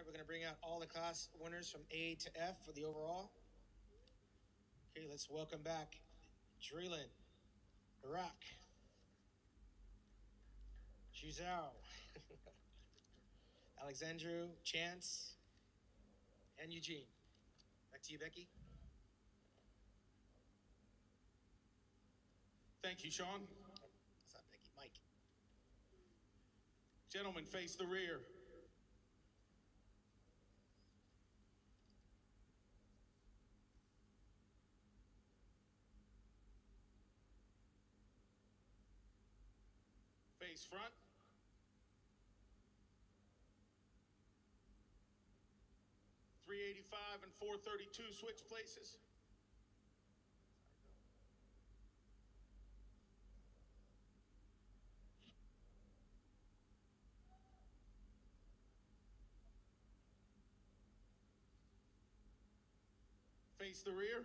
right, we're going to bring out all the class winners from A to F for the overall. Okay, let's welcome back Drelin, Iraq, Zhuzhou, Alexandru, Chance, and Eugene. Back to you, Becky. Thank you, Sean. What's up, Becky? Mike. Gentlemen, face the rear. Face front. .385 and .432 switch places. Face the rear.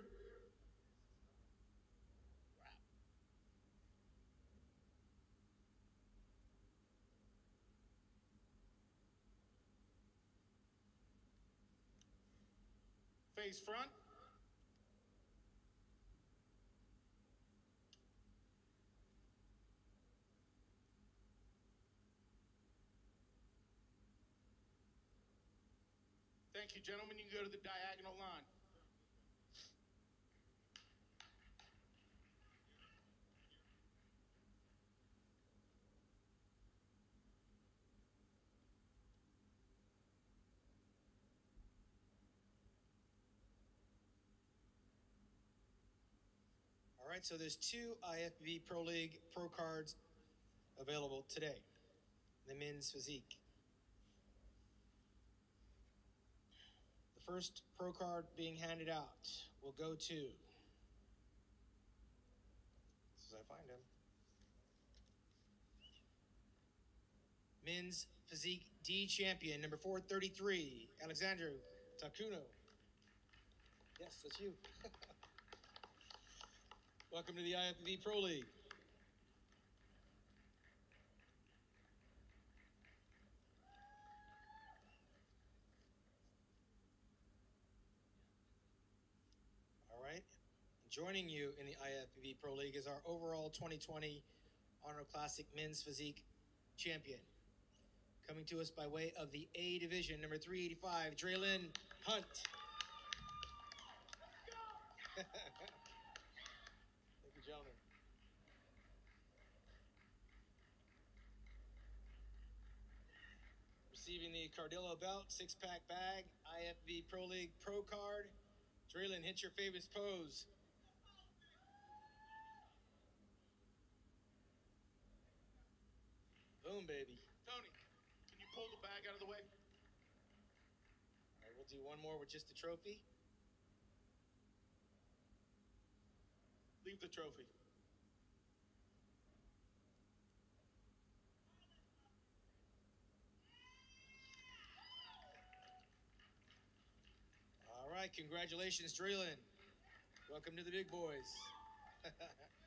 Face front. Thank you, gentlemen. You can go to the diagonal line. All right, so there's two IFBB Pro League Pro Cards available today. The men's physique. The first Pro Card being handed out will go to, as I find him, men's physique D champion, number 433, Alexandru Takuno. Yes, that's you. Welcome to the IFBB Pro League. All right. Joining you in the IFBB Pro League is our overall 2020 Honor Classic Men's Physique champion. Coming to us by way of the A division, number 385, Drelin Hunt. Thank you, gentlemen. Receiving the Cardillo belt, six-pack bag, IFB Pro League Pro Card. Drelin, hit your famous pose. Boom, baby. Tony, can you pull the bag out of the way? All right, we'll do one more with just the trophy. Leave the trophy. All right, congratulations, Drelin. Welcome to the big boys.